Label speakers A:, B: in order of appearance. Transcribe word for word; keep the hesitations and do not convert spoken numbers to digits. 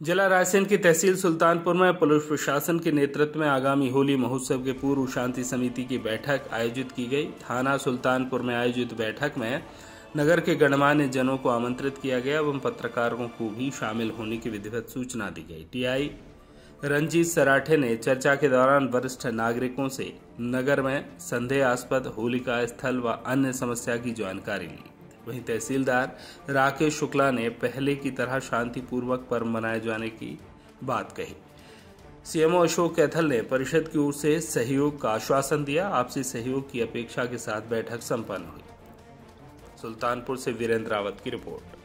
A: जिला रायसेन की तहसील सुल्तानपुर में पुलिस प्रशासन के नेतृत्व में आगामी होली महोत्सव के पूर्व शांति समिति की बैठक आयोजित की गई। थाना सुल्तानपुर में आयोजित बैठक में नगर के गणमान्य जनों को आमंत्रित किया गया एवं पत्रकारों को भी शामिल होने की विधिवत सूचना दी गई। टीआई रंजीत सराठे ने चर्चा के दौरान वरिष्ठ नागरिकों से नगर में संदेहास्पद होलिका स्थल व अन्य समस्या की जानकारी ली। वहीं तहसीलदार राकेश शुक्ला ने पहले की तरह शांतिपूर्वक पर्व मनाए जाने की बात कही। सीएमओ अशोक कैथल ने परिषद की ओर से सहयोग का आश्वासन दिया। आपसी सहयोग की अपेक्षा के साथ बैठक संपन्न हुई। सुल्तानपुर से वीरेंद्र रावत की रिपोर्ट।